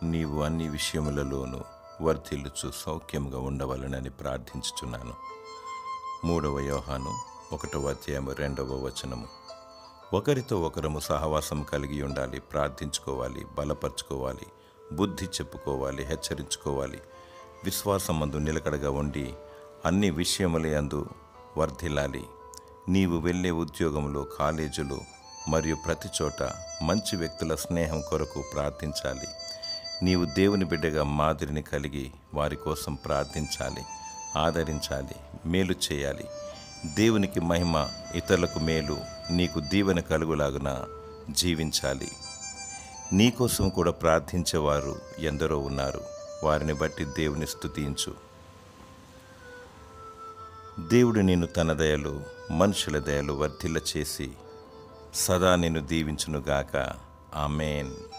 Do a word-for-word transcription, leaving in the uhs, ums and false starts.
నీవు అన్ని విషయములలోనూ వర్ధిల్లుచు సౌఖ్యముగా ఉండవలనని ప్రార్థించుచున్నాను. మూడవ యోహాను ఒకటవ అధ్యాయము రెండవ వచనము. ఒకరితో ఒకరము సహవాసం కలిగి ఉండాలి, ప్రార్థించుకోవాలి, బలపరుచుకోవాలి, బుద్ధి చెప్పుకోవాలి, హెచ్చరించుకోవాలి. విశ్వాసమందు నిలకడగా ఉండి అన్ని విషయముల యందు వర్ధిల్లాలి. నీవు వెళ్ళే ఉద్యోగంలో, కాలేజీలో మరియు ప్రతి చోట మంచి వ్యక్తుల స్నేహం కొరకు ప్రార్థించాలి. నీవు దేవుని బిడ్డగా మాదిరిని కలిగి వారి కోసం ప్రార్థించాలి, ఆదరించాలి, మేలు చేయాలి. దేవునికి మహిమ, ఇతరులకు మేలు, నీకు దీవెన కలుగులాగున జీవించాలి. నీకోసం కూడా ప్రార్థించేవారు ఎందరో ఉన్నారు. వారిని బట్టి దేవుని స్తుతించు. దేవుడు నిన్ను తన దయలు, మనుషుల దయలు వర్ధిల్ల చేసి సదా నిన్ను దీవించునుగాక. ఆమేన్.